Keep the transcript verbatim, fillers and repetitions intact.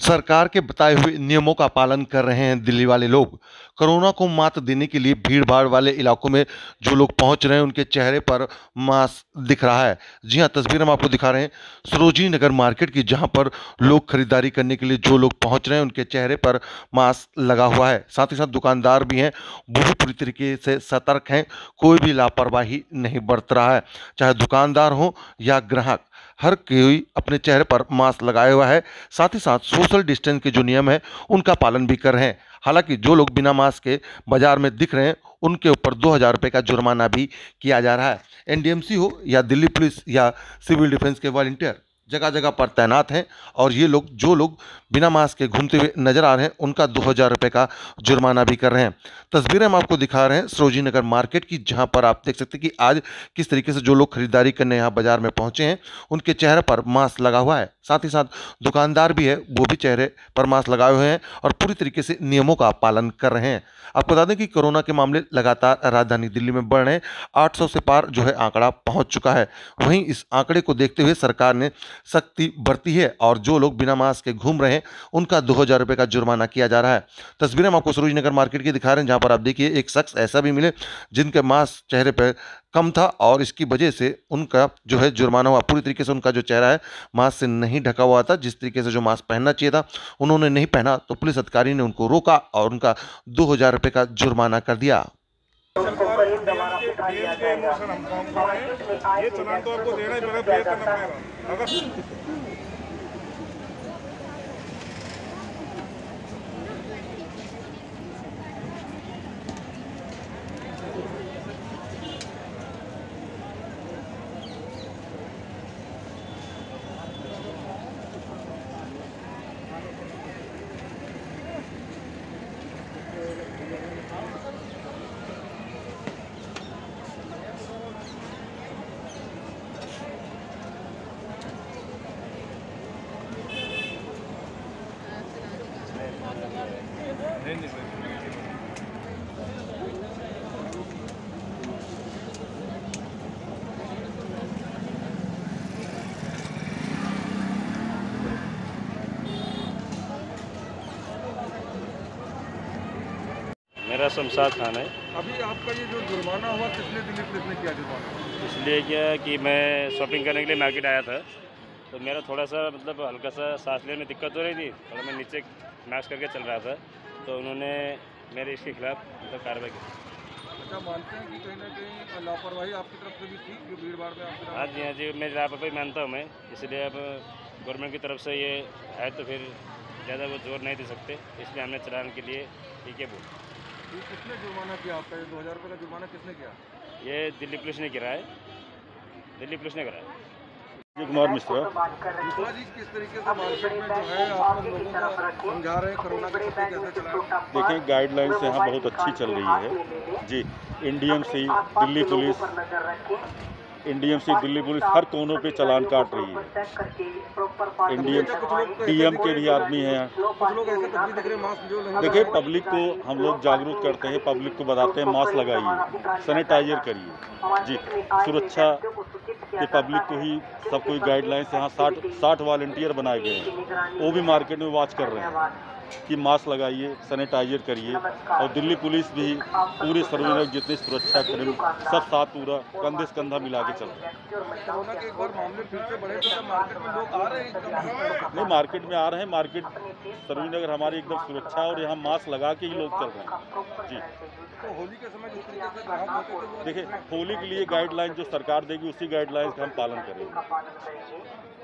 सरकार के बताए हुए नियमों का पालन कर रहे हैं दिल्ली वाले लोग। कोरोना को मात देने के लिए भीड़-भाड़ वाले इलाकों में जो लोग पहुंच रहे हैं, उनके चेहरे पर मास्क दिख रहा है। जी हां, तस्वीर हम आपको दिखा रहे हैं सरोजिनी नगर मार्केट की, जहां पर लोग खरीदारी करने के लिए जो लोग पहुंच रहे हैं, उनके चेहरे पर मास्क लगा हुआ है। साथ ही साथ दुकानदार भी हैं, वो भी पूरी तरीके से सतर्क हैं, कोई भी लापरवाही नहीं बरत रहा है। चाहे दुकानदार हो या ग्राहक, हर कोई अपने चेहरे पर मास्क लगाया हुआ है। साथ ही साथ सोशल डिस्टेंस के जो नियम है, उनका पालन भी कर रहे हैं। हालांकि जो लोग बिना मास्क के बाजार में दिख रहे हैं, उनके ऊपर दो हज़ार रुपये का जुर्माना भी किया जा रहा है। एनडीएमसी हो या दिल्ली पुलिस या सिविल डिफेंस के वॉलंटियर जगह जगह पर तैनात हैं, और ये लोग जो लोग बिना मास्क के घूमते हुए नजर आ रहे हैं, उनका दो हज़ार रुपये का जुर्माना भी कर रहे हैं। तस्वीरें हम आपको दिखा रहे हैं सरोजिनी नगर मार्केट की, जहां पर आप देख सकते हैं कि आज किस तरीके से जो लोग खरीदारी करने यहाँ बाजार में पहुंचे हैं, उनके चेहरे पर मास्क लगा हुआ है। साथ ही साथ दुकानदार भी है, वो भी चेहरे पर मास्क लगाए हुए हैं और पूरी तरीके से नियमों का पालन कर रहे हैं। आपको बता दें कि कोरोना के मामले लगातार राजधानी दिल्ली में बढ़ रहे हैं। आठ सौ से पार जो है आंकड़ा पहुंच चुका है। वहीं इस आंकड़े को देखते हुए सरकार ने सख्ती बरती है, और जो लोग बिना मास्क के घूम रहे हैं, उनका दो हज़ार रुपये का जुर्माना किया जा रहा है। तस्वीरें हम आपको सरोजिनी नगर मार्केट की दिखा रहे हैं, जहां पर आप देखिए एक शख्स ऐसा भी मिले जिनके मास्क चेहरे पर कम था, और इसकी वजह से उनका जो है जुर्माना हुआ। पूरी तरीके से उनका जो चेहरा है मास्क से नहीं ढका हुआ था। जिस तरीके से जो मास्क पहनना चाहिए था, उन्होंने नहीं पहना, तो पुलिस अधिकारी ने उनको रोका और उनका दो हज़ार रुपये का जुर्माना कर दिया। ये चलान तो आपको देना ही पड़ेगा, पे करना पड़ेगा। अगर मेरा शमशाद खान है। अभी आपका ये जो जुर्माना हुआ, कितने दिल्ली पुलिस ने किया जुर्माना? इसलिए क्या कि मैं शॉपिंग करने के लिए मार्केट आया था, तो मेरा थोड़ा सा मतलब हल्का सा सांस लेने में दिक्कत हो रही थी, और मैं नीचे मास्क करके चल रहा था, तो उन्होंने मेरे इसके खिलाफ मतलब कार्रवाई की। अच्छा, मानते हैं कि कहीं ना कहीं लापरवाही आपकी तरफ से भी थी, जो भीड़ भाड़ में आपकी? हाँ जी, हाँ जी, मैं लापरवाही मानता हूँ मैं। इसलिए अब गवर्नमेंट की तरफ से ये है, तो फिर ज़्यादा वो जोर नहीं दे सकते, इसलिए हमने चलान के लिए ठीक है बोल। ये किसने जुर्माना किया आपका? ये दो हज़ार रुपये का जुर्माना किसने किया? ये दिल्ली पुलिस ने करा है, दिल्ली पुलिस ने करा है। जी कुमार मिश्रा। मिश्रा जी, किस तरीके से मार्केट में जो है आप लोगों को समझा रहे हैं कोरोना के प्रति कैसे चला? देखिए, गाइडलाइंस यहाँ बहुत अच्छी चल रही है जी। NDMC, Delhi police, NDMC Delhi police हर कोनों पे चालान काट रही है। एनडीएम डीएम के भी आदमी हैं। कुछ लोग ऐसे तब भी दिख रहे हैं मास्क जो नहीं। देखिए, पब्लिक को हम लोग जागरूक करते हैं, पब्लिक को बताते हैं मास्क लगाइए, सैनिटाइजर करिए जी। सुरक्षा के पब्लिक को ही सब कोई गाइडलाइंस यहाँ साठ साठ वॉलंटियर बनाए गए हैं, वो भी मार्केट में वॉच कर रहे हैं कि मास्क लगाइए, सैनिटाइजर करिए। और दिल्ली पुलिस भी पूरे सरोजिनी नगर जितनी सुरक्षा कर्मी सब साथ पूरा कंधे से कंधा मिला के चल रहे हैं। कोरोना के एक बार मामले फिर से बढ़े तो मार्केट में लोग आ रहे हैं? नहीं, मार्केट में आ रहे हैं। मार्केट सरोजिनी नगर हमारी एकदम सुरक्षा, और यहाँ मास्क लगा के ही लोग चल रहे हैं जी। तो होली के समय जिस तरीके से ग्राहक होते थे, देखिए, होली के लिए गाइडलाइन जो सरकार देगी, उसी गाइडलाइंस का हम पालन करेंगे।